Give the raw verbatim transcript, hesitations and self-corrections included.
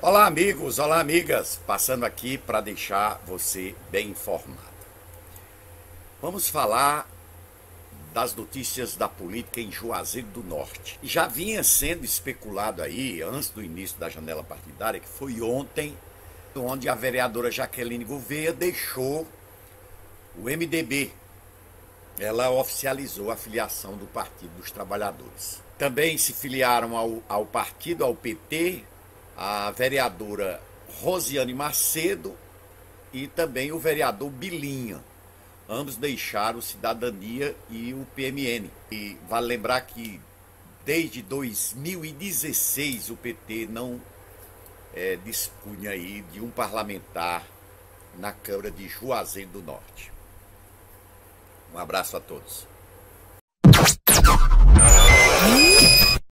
Olá, amigos, olá, amigas. Passando aqui para deixar você bem informado. Vamos falar das notícias da política em Juazeiro do Norte. Já vinha sendo especulado aí, antes do início da janela partidária, que foi ontem, onde a vereadora Jaqueline Gouveia deixou o M D B. Ela oficializou a filiação do Partido dos Trabalhadores. Também se filiaram ao, ao partido, ao P T, a vereadora Rosiane Macedo e também o vereador Bilinha. Ambos deixaram Cidadania e o P M N. E vale lembrar que desde dois mil e dezesseis o P T não é, dispunha aí de um parlamentar na Câmara de Juazeiro do Norte. Um abraço a todos.